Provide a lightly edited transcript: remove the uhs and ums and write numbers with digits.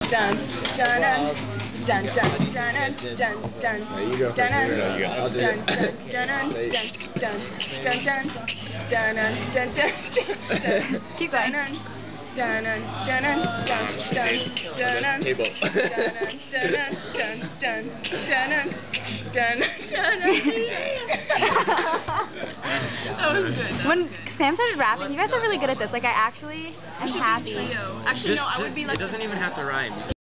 dun dun dun dun dun dun dun dun. You go first. I'll do it. Keep going. Table. That was good. When Sam started rapping, you guys are really good at this. Like, I actually am happy. Actually, no, I would be like... It doesn't even have to rhyme.